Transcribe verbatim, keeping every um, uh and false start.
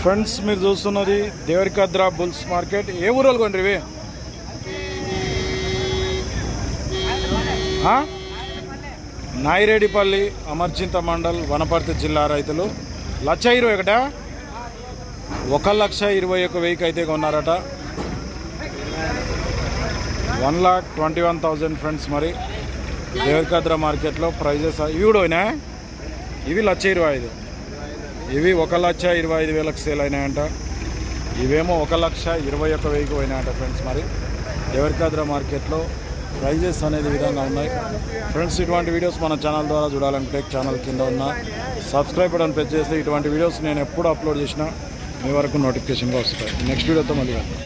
Friends మీరు చూస్తున్నది Devarakadra bulls market. ఏ ఊరోళ్ళు కొండ్రి ఇవి? నాయిరెడ్డిపల్లి అమర్చింత మండల్ వనపర్తి జిల్లా రైతులు లక్ష ఇరవై ఒకట ఒక లక్ష ఇరవై ఒక వెయ్యికి అయితే కొన్నారట. One lakh twenty one thousand friends. మరి దేవరకద్ర మార్కెట్లో ప్రైజెస్ ఇవి కూడా పోయినా. ఇవి లక్ష ఇరవై ఐదు ఇవి ఒక లక్ష ఇరవై ఐదు వేలకు సేల్ అయినాయంట. ఇవేమో ఒక లక్ష ఇరవై ఒక్క వెయ్యికి పోయినాయంట ఫ్రెండ్స్. మరి దేవరకద్ర మార్కెట్లో ప్రైజెస్ అనేది విధంగా ఉన్నాయి ఫ్రెండ్స్. ఇటువంటి వీడియోస్ మన ఛానల్ ద్వారా చూడాలంటే ఛానల్ కింద ఉన్న సబ్స్క్రైబ్ బటన్ ప్రెస్ చేస్తే ఇటువంటి వీడియోస్ నేను ఎప్పుడు అప్లోడ్ చేసినా మీ వరకు నోటిఫికేషన్గా వస్తాయి. నెక్స్ట్ వీడియోతో మళ్ళీ